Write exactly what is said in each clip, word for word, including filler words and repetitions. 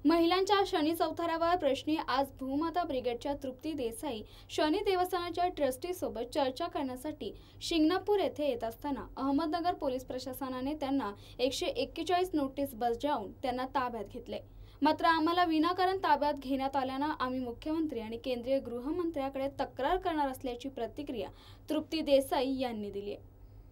महिलांच्या शनी चौथऱ्यावर प्रश्नी आज भूमाता ब्रिगेडच्या तृप्ती देसाई शनी देवस्थानाच्या ट्रस्टी सोबत चर्चा करण्यासाठी शिंगणापूर येथे येत असताना अहमदनगर पोलीस प्रशासनाने त्यांना एकशे एक्केचाळीस नोटीस बजावून त्यांना ताब्यात घेतले। मात्र आम्हाला विनाकारण ताब्यात घेण्यात आल्यानं आम्ही मुख्यमंत्री आणि केंद्रीय गृहमंत्र्याकडे तक्रार करणार असल्याची प्रतिक्रिया तृप्ती देसाई यांनी दिली आहे।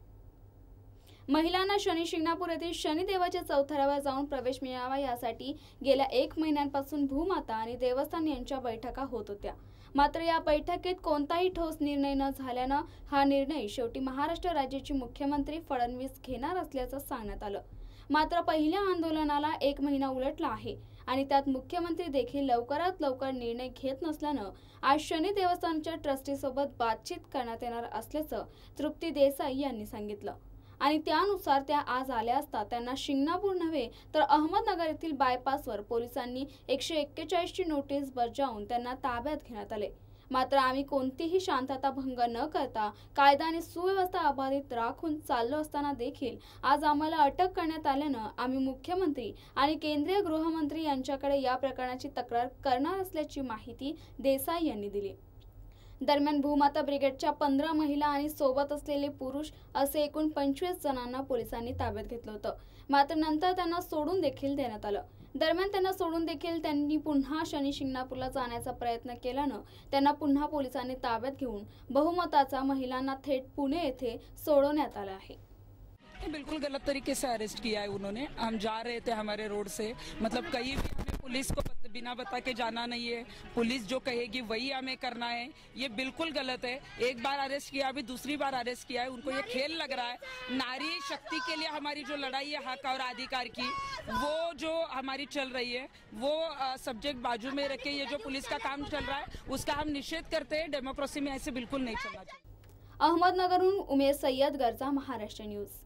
महिलांना शनी शिंगणापूर येथील शनिदेवाच्या चौथऱ्यावर जाऊन प्रवेश मिळावा यासाठी गेल्या एक महिन्यांपासून भूमाता आणि देवस्थान यांच्या बैठका होत होत्या। मात्र या बैठकीत कोणताही ठोस निर्णय न झाल्यानं हा निर्णय शेवटी महाराष्ट्र राज्याचे मुख्यमंत्री फडणवीस घेणार असल्याचं सांगण्यात आलं। मात्र पहिल्या आंदोलनाला एक महिना उलटला आहे आणि त्यात मुख्यमंत्री देखील लवकरात लवकर निर्णय घेत नसल्यानं आज शनी देवस्थानच्या ट्रस्टी सोबत बातचीत करण्यात येणार असल्याचं तृप्ती देसाई यांनी सांगितलं आणि त्यानुसार त्या आज आल्या असता त्यांना शिंगणापूर नव्हे तर अहमदनगर येथील बायपासवर पोलिसांनी एकशे एक्केचाळीस ची नोटीस बजावून त्यांना ताब्यात घेण्यात आले। मात्र आम्ही कोणतीही शांतता भंग न करता कायदा आणि सुव्यवस्था अबाधित राखून चाललो असताना देखील आज आम्हाला अटक करण्यात आल्यानं आम्ही मुख्यमंत्री आणि केंद्रीय गृहमंत्री यांच्याकडे या प्रकरणाची तक्रार करणार असल्याची माहिती देसाई यांनी दिली। दरम्यान भूमाता ब्रिगेडच्या पंधरा महिला आणि सोबत असलेले पुरुष असे एकूण पंचवीस जणांना पोलिसांनी ताब्यात घेतलं होतं। मात्र नंतर त्यांना सोडून देखील देण्यात आलं। दरम्यान त्यांना सोडून देखील त्यांनी पुन्हा शनी शिंगणापूरला जाण्याचा प्रयत्न केल्यानं त्यांना पुन्हा पोलिसांनी ताब्यात घेऊन बहुमताचा महिलांना थेट पुणे येथे सोडवण्यात आलं आहे। बिल्कुल गलत तरीके से अरेस्ट किया है उन्होंने। हम जा रहे थे हमारे रोड से, मतलब कहीं भी हमें पुलिस को बिना बता के जाना नहीं है। पुलिस जो कहेगी वही हमें करना है, ये बिल्कुल गलत है। एक बार अरेस्ट किया, अभी दूसरी बार अरेस्ट किया है। उनको ये खेल लग रहा है। नारी शक्ति के लिए हमारी जो लड़ाई है हक और अधिकार की, वो जो हमारी चल रही है, वो सब्जेक्ट बाजू में रख के ये जो पुलिस का काम चल रहा है उसका हम निषेध करते हैं। डेमोक्रेसी में ऐसे बिल्कुल नहीं चलना चाहिए। अहमदनगरहून उमेश सय्यद, गरजा, महाराष्ट्र न्यूज।